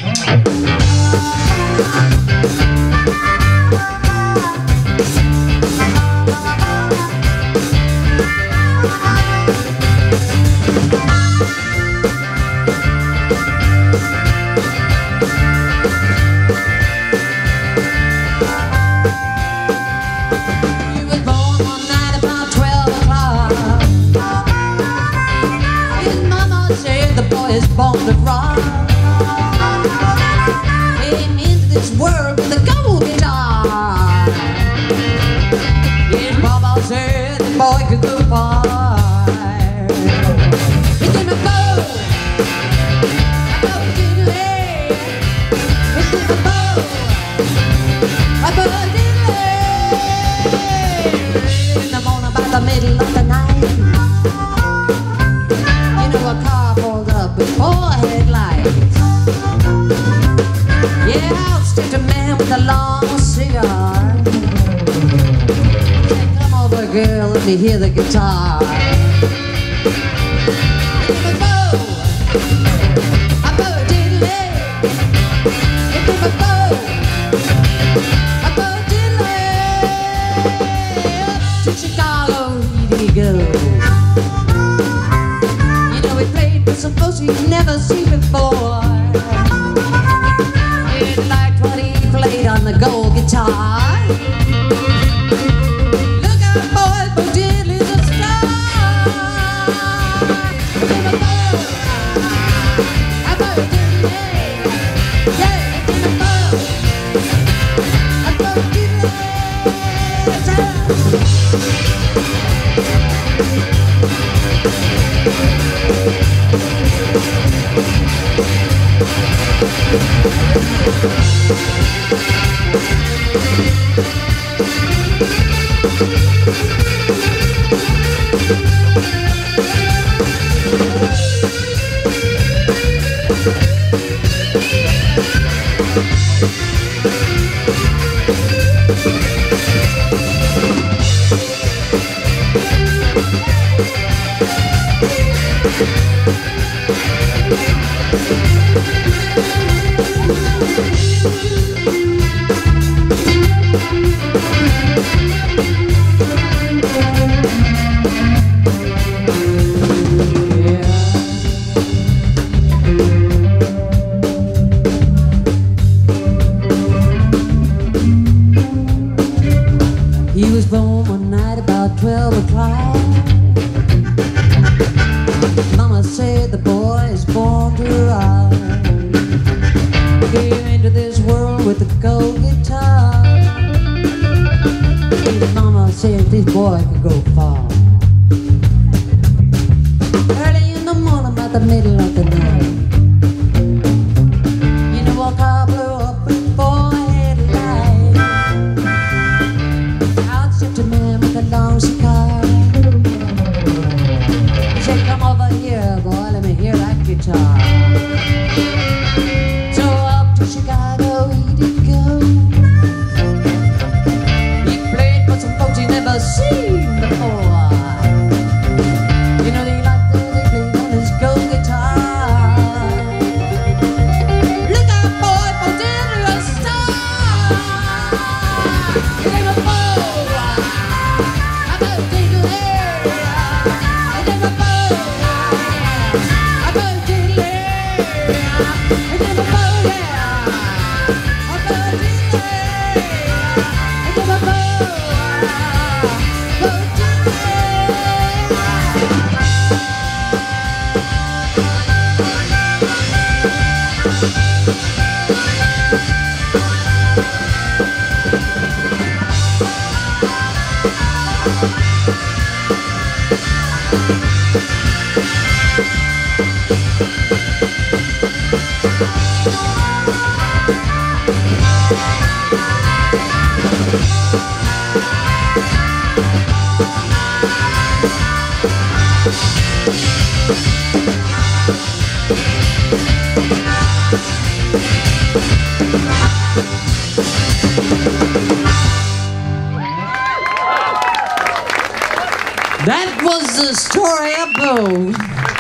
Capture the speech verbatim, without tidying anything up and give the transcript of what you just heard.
You hear the guitar. Give me a bow, a bow diddley. Give me a bow, a bow diddley. Up to Chicago, he'd he go. You know he played with some folks he'd never seen before. He liked what he played on the gold guitar. That was the story of Bo.